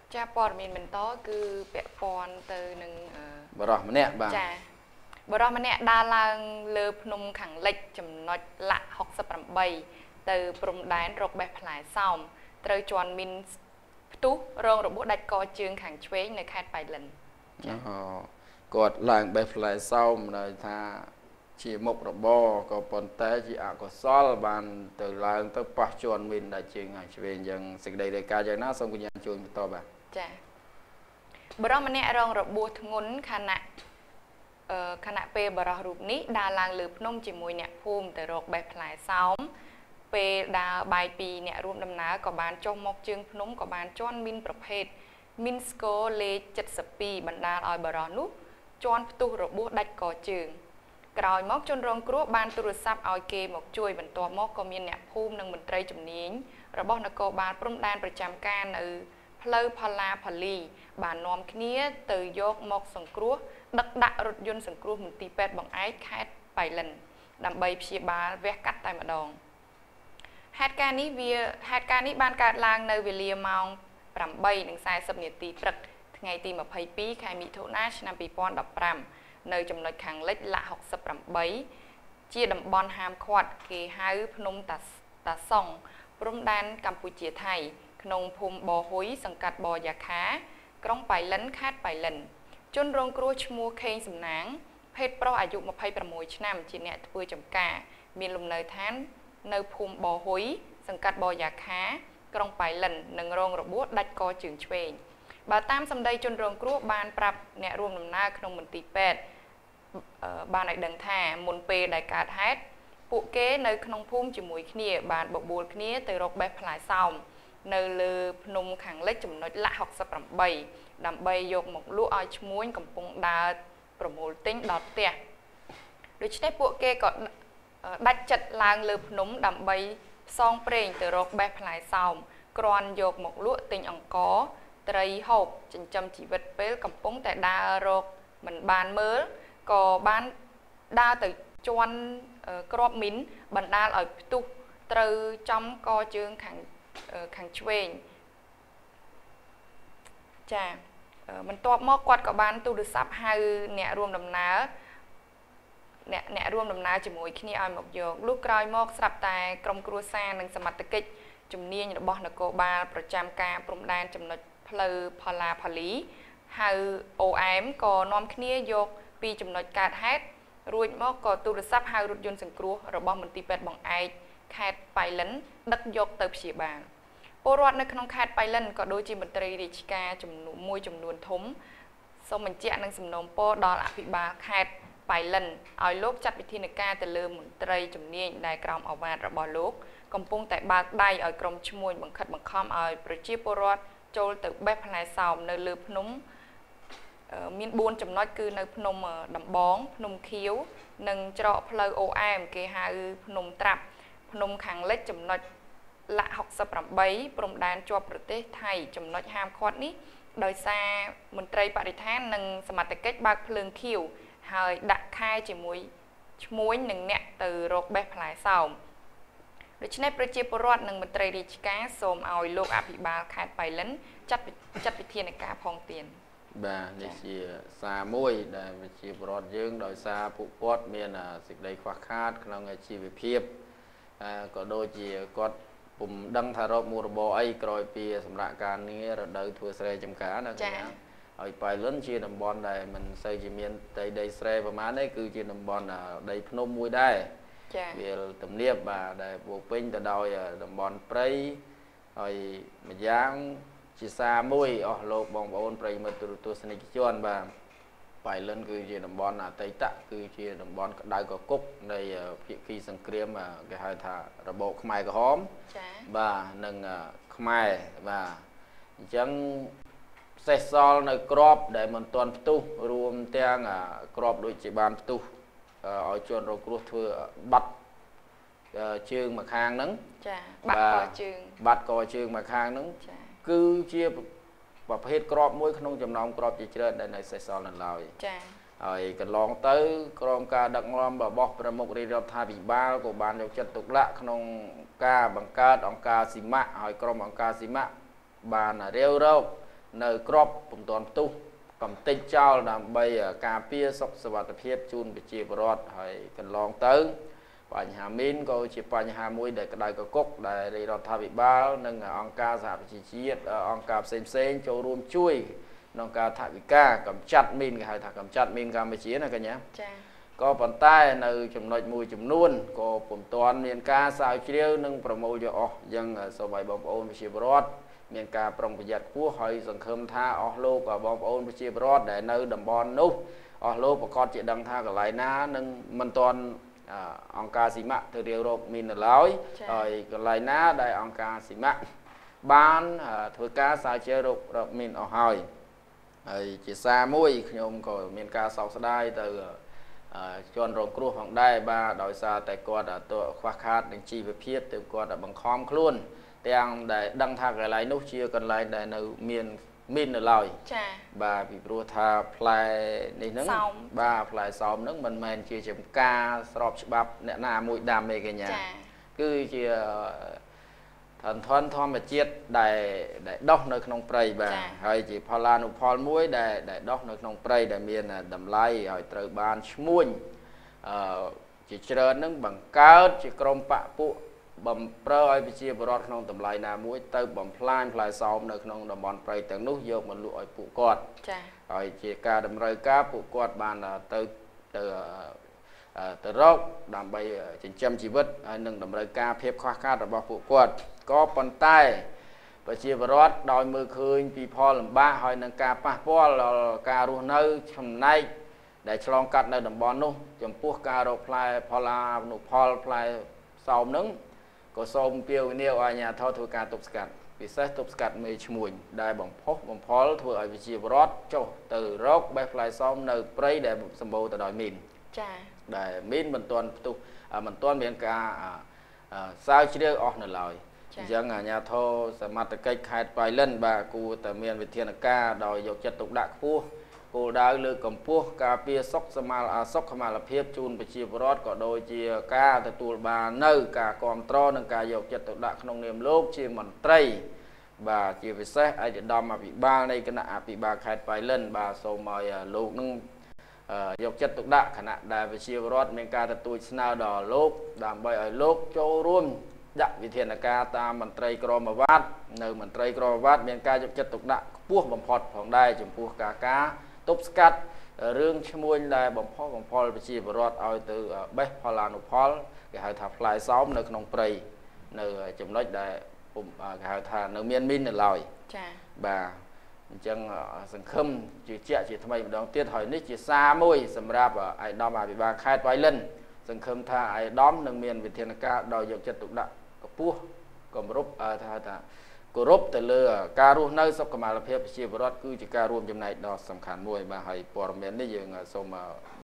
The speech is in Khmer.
cha pon mình to cứ bẹ pon từ nâng bà rõ mà nè bà cha bà rõ mà nè đa lang lơ phnom khẳng lệch chấm nói lạ học sập rầm bay từ prom đán rọc bẹ phải xong từ chọn mình tú rong robot đạch co chương khẳng chuếใน khát bài lần គាត់ឡើងបេះផ្លែសោមដោយថាជាមុខរបរក៏ប៉ុន្តែជាអកុសលបានទៅឡើងទៅប៉ះជន់មីនដែលជាងហើយឆ្វេងយ៉ាងសេចក្តីរាយការណ៍យ៉ាងណាសូមកញ្ញាជួយបន្តបាទចាបរិមម្នាក់រងរបួសធ្ងន់ខណៈពេលបរិះរូបនេះដើរឡើងលើភ្នំជាមួយអ្នកភូមិទៅរកបេះផ្លែសោមពេលដើរបាយពីអ្នករួមដំណើរក៏បានចុះមកជើងភ្នំក៏បានជន់មីនប្រភេទមីនស្គរលេខ72បណ្ដាលឲ្យបរិះនោះជន់ផ្ទុះរបួសដាច់កជើងក្រោយមកជនរងគ្រោះបានទូរស័ព្ទឲ្យគេមកជួយបន្ទាប់មកក៏មានអ្នកភូមិនិងមន្ត្រីជំនាញរបស់នគរបាលព្រំដែនប្រចាំការនៅផ្លូវផល្លាផលីបាននាំគ្នាទៅយកមកសង្គ្រោះដឹកដាក់រថយន្តសង្គ្រោះមន្ទីរពេទ្យបង្អែកខេត្តបៃលិនដើម្បីព្យាបាលវះកាត់តែម្ដងហេតុការណ៍នេះបានកើតឡើងនៅវេលាម៉ោង 8:40 នាទីព្រឹកថ្ងៃទី 22 ខែមិថុនាឆ្នាំ 2015 នៅចំណុចខាងលិចលៈ68ជាតំបន់ហាមឃាត់គេហៅភ្នំតាសុងព្រំដែនកម្ពុជាថៃក្នុងភូមិបហ៊ុយសង្កាត់បយ៉ាខាក្រុងបៃលិនខេត្តបៃលិនជនរងគ្រោះឈ្មោះខេងសំណាងភេទប្រុសអាយុ 26 ឆ្នាំជាអ្នកធ្វើចំការមានលំនៅឋាននៅភូមិបហ៊ុយសង្កាត់បយ៉ាខាក្រុងបៃលិននិងរងរបួសដាច់កជើងឆ្វេងបើតាមសម្ដីជនរងគ្រោះបានប្រាប់អ្នករួមដំណើរក្នុងមន្ទីរពេទ្យបានឲ្យដឹងថាមុនពេលដែលកើតហេតុពួកគេនៅក្នុងភូមិជាមួយគ្នាបានបបួលគ្នាទៅរកបេះផ្លែសោមនៅលើភ្នំខាងលិចចំណុចលៈ68ដើម្បីយកមកលក់ឲ្យឈ្មួញកំពុងដើរប្រមូលទិញដល់ផ្ទះដូច្នេះពួកគេក៏ដាច់ចិត្តឡើងលើភ្នំដើម្បីផ្សងព្រេងទៅរកបេះផ្លែសោមគ្រាន់យកមកលក់ទិញអង្ករត្រីហូបចិញ្ចឹមជីវិតពេលកំពុងតែដើររកមិនបានមើលក៏បានដើរទៅជន់ក្របមីនបណ្ដាលឲ្យផ្ទុះត្រូវចំកជើងខាងឆ្វេងចាបន្ទាប់មកគាត់ក៏បានទូរស័ព្ទហៅអ្នករួមដំណើរជាមួយគ្នាឲ្យមកយកលុះក្រោយមកស្រាប់តែក្រុមគ្រួសារនិងសមត្ថកិច្ចជំនាញរបស់នគរបាលប្រចាំការព្រំដែនចំណុចផ្លូវផល្លាផលីហៅ OM ក៏នាំគ្នាយកពីចំណុចកើតហេតុរួចមកក៏ទូរស័ព្ទហៅរថយន្តសង្គ្រោះរបស់មន្ទីរពេទ្យបង្អែកខេត្តបៃលិនដឹកយកទៅព្យាបាលពលរដ្ឋនៅក្នុងខេត្តបៃលិនក៏ដូចជាមន្ត្រីរាជការចំនួនធំសូមបញ្ជាក់នឹងសំណូមពរដល់អភិបាលខេត្តបៃលិនឲ្យលោកចាត់វិធានការទៅលើមន្ត្រីជំនាញដែលក្រោមអាវ៉ាតរបស់លោកកំពុងតែបើកដៃឲ្យក្រុមឈ្មួញបង្ខិតបង្ខំឲ្យប្រជាពលរដ្ឋចូលទៅបេះផ្លែសោមនៅលើភ្នំមាន4ចំណុចគឺនៅភ្នំដំបងភ្នំខៀវនិងច្រកផ្លូវ OM គេហៅភ្នំត្រាប់ភ្នំខាងលិចចំណុចលៈ68ព្រំដែនជាប់ប្រទេសថៃចំណុចហាមឃាត់នេះដោយសារមន្ត្រីបរិស្ថាននិងសមត្ថកិច្ចបើកភ្លើងខៀវហើយដាក់ខែជាមួយឈ្មួញនិងអ្នកទៅរកបេះផ្លែសោមដូច្នេះប្រជាពលរដ្ឋនិងមន្ត្រីរាជការសូមឲ្យលោកអភិបាលខេត្តបៃលិនចាត់វិធានការផងទៀតបាទនេះជាសារមួយដែលប្រជាពលរដ្ឋយើងដោយសារពួកគាត់មានសេចក្តីខ្វះខាតក្នុងអាជីវភាពក៏ដូចជាគាត់ពុំដឹងថារកមុខរបរអីក្រោយពីសម្រាប់ការងាររដូវធ្វើស្រែចម្ការណាចា៎ហើយបៃលិនជាតំបន់ដែលមិនសូវជាមានដីស្រែប្រហែលទេគឺជាតំបន់ដីភ្នំមួយដែរចា៎វាទំនាបបាទដែលពោពេញទៅដោយតំបន់ព្រៃហើយម្យ៉ាងជាសារមួយអស់លោកបងប្អូនប្រិយមិត្តទស្សនិកជនបាទបៃលិនគឺជាតំបន់អតីតគឺជាតំបន់ក្តៅកគុកនៃភាគីសង្គ្រាមគេហៅថារបបខ្មែរក្រហមចា៎បាទនិងខ្មែរបាទអញ្ចឹងសេះសល់នៅក្របដែលមិនទាន់ផ្ទុះរួមទាំងក្របដូចជាបានផ្ទុះឲ្យជនរងគ្រោះធ្វើបាត់ជើងមួយខាងហ្នឹងចាបាត់កជើងមួយខាងហ្នឹងចាគឺជាប្រភេទក្របមួយក្នុងចំណោមក្របជាច្រើនដែលនៅសេសសល់នៅឡើយចាហើយកន្លងទៅក្រមការដឹកនាំរបស់ប្រមុខរាជរដ្ឋាភិបាលក៏បានយកចិត្តទុកដាក់ក្នុងការបង្កើតអង្គការស៊ីម៉ាក់ហើយក្រុមអង្គការស៊ីម៉ាក់បានរាវរក nơi crop bùm toàn tu cầm tinh trao làm bây cà pia sọc sờ vật phiếp chun bị chia bọt hay cần long tới và nhà min có chỉ pa nhà muối để cái đại cái cốc để đi đón thay bị bao nâng ông ca giảm chỉ chiết ông ca xem cho rùm chui nông ca thay bị ca cầm chặt min cái hai thằng cầm chặt min cam bị chia này cái nhá có bàn tay nơi chùm nội mùi chùm luôn có bùm toàn miền ca sao chiêu nâng promo cho dân sau bài bom ôn bị chia bọt miền ca prongประหยัด của hơi dần khơm tha lô và bom ôn bị chia bọt để nơi đầm bon nút lô và con chị đăng tha cái lại ná nâng mình toàn ông ca sĩ mạ từ điều rộp mình là lối rồi cái lại ná đây ông ca sĩ mạ ban thôi cá sao chơi rộp mình ở hỏi rồi chỉ xa mũi nhôm của miền ca sau đây từ chọn rộp cua hoàng đây ba đòi xa tại qua đã tội khoa khát đến chi về phía từ qua đã bằng khom luôn đang để đăng thang cái lại nút chia còn lại đểនៅmiền min ở lòi bà bị rùa thà play này nứng bà play xóm nứng mình chia chấm ca sọp bắp nè na mũi đam mê cái nhà cứ chia thần thoăn thom mà chiết để đốc nơiក្នុងព្រៃbàហើយជាផល្លានុផលមួយដែលដុះនៅក្នុងព្រៃដែលមានតម្លៃហើយត្រូវបានឈ្មួញជាច្រើននឹងបង្កើតជាក្រុមបពុបំប្រើឲ្យប្រជាពលរដ្ឋក្នុងតម្លៃណាមួយទៅបំផ្លាញផ្លែសោមនៅក្នុងតំបន់ព្រៃទាំងនោះយកមកលក់ឲ្យពួកគាត់ចា៎ហើយជាការតម្រូវការពួកគាត់បានទៅរកដើម្បីចិញ្ចឹមជីវិតហើយនឹងតម្រូវការភាពខ្វះខាតរបស់ពួកគាត់ក៏ប៉ុន្តែប្រជាពលរដ្ឋដោយមើលឃើញពីផលលំបាកហើយនឹងការប៉ះពាល់ដល់ការរស់នៅចំណែកដែលឆ្លងកាត់នៅតំបន់នោះចំពោះការរកផ្លែផលនុផលផ្លែសោមនឹងក៏សូមពាវនាវឲ្យអាជ្ញាធរធ្វើការទប់ស្កាត់ពិសេសទប់ស្កាត់មេឈ្មួញដែលបំផុសបំផុលធ្វើឲ្យប្រជាពលរដ្ឋចុះទៅរកបេះផ្លែសោមនៅព្រៃដែលសម្បូរទៅដោយមីនចា៎ដែលមីនមិនទាន់ផ្ទុះមិនទាន់មានការស្រាវជ្រាវអស់នៅឡើយអញ្ចឹងអាជ្ញាធរសមត្ថកិច្ចខេត្តប៉ៃលិនបាទគួរតែមានវិធានការដោយយកចិត្តទុកដាក់ខ្ពស់គោលដៅលើកកម្ពស់ការពារសុខខមាលភាពជូនប្រជាពលរដ្ឋក៏ដូចជាការទទួលបាននៅការគ្រប់គ្រងនិងការយកចិត្តទុកដាក់ក្នុងនាមលោកជាមន្ត្រីបាទជាពិសេសឯកឧត្តមអភិបាលនៃគណៈអភិបាលខេត្តប៉ៃលិនបាទសូមឲ្យលោកនឹងយកចិត្តទុកដាក់គណៈដែលប្រជាពលរដ្ឋមានការទទួលស្នើដល់លោកដើម្បីឲ្យលោកចូលរួមដាក់វិធានការតាមមន្ត្រីក្រមអាវ៉ាត់នៅមន្ត្រីក្រមអាវ៉ាត់មានការយកចិត្តទុកដាក់ខ្ពស់បំផុតផងដែរចំពោះការទប់ស្កាត់រឿងឈ្មួញដែលបំផុសបំផុលប្រជាពលរដ្ឋឲ្យទៅបេះផល្លានុផលគេហៅថាផ្លែសោមនៅក្នុងព្រៃនៅចំណុចដែលគេហៅថានៅមានមីននៅឡើយចា៎បាទអញ្ចឹងសង្ឃឹមជឿជាក់ជាថ្មីម្ដងទៀតហើយនេះជាសារមួយសម្រាប់ឯកឧត្តមអភិបាលខេត្តប៉ៃលិនសង្ឃឹមថាឯកឧត្តមនឹងមានវិធានការដោយយកចិត្តទុកដាក់ខ្ពស់គម្រប់ថាគោរពទៅលើការរស់នៅសុខុមាលភាពប្រជាពលរដ្ឋគឺជាការរួមចំណែកដ៏សំខាន់មួយបាទហើយព័ត៌មាននេះយើងសូម